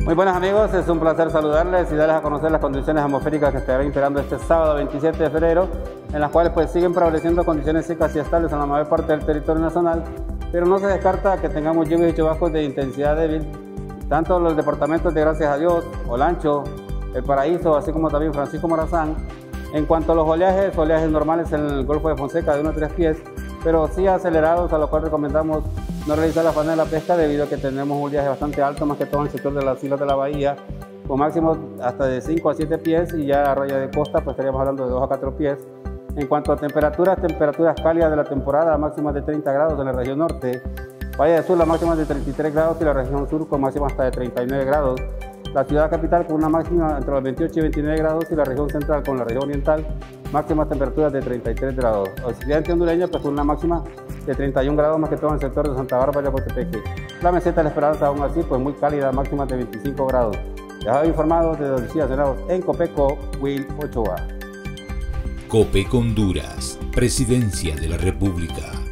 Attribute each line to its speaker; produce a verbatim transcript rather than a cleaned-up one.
Speaker 1: Muy buenas amigos, es un placer saludarles y darles a conocer las condiciones atmosféricas que estarán imperando este sábado veintisiete de febrero, en las cuales pues siguen prevaleciendo condiciones secas y estables en la mayor parte del territorio nacional, pero no se descarta que tengamos lluvias y chubascos de intensidad débil, tanto en los departamentos de Gracias a Dios, Olancho, El Paraíso, así como también Francisco Morazán. En cuanto a los oleajes, oleajes normales en el Golfo de Fonseca de uno a tres pies, pero sí acelerados, a lo cual recomendamos no realizar la faena de la pesca debido a que tenemos un oleaje bastante alto, más que todo en el sector de las islas de la bahía, con máximos hasta de cinco a siete pies, y ya a raya de costa pues estaríamos hablando de dos a cuatro pies. En cuanto a temperaturas, temperaturas cálidas de la temporada, máximas de treinta grados en la región norte, Valle del Sur la máxima de treinta y tres grados y la región sur con máxima hasta de treinta y nueve grados. La ciudad capital con una máxima entre los veintiocho y veintinueve grados y la región central con la región oriental máximas temperaturas de treinta y tres grados. Occidente hondureño pues con una máxima de treinta y un grados, más que todo en el sector de Santa Bárbara y Cotepeque. La meseta de la Esperanza aún así pues muy cálida, máxima de veinticinco grados. Ya he informado desde donde Senados en Copeco, Will Ochoa.
Speaker 2: Copeco Honduras, Presidencia de la República.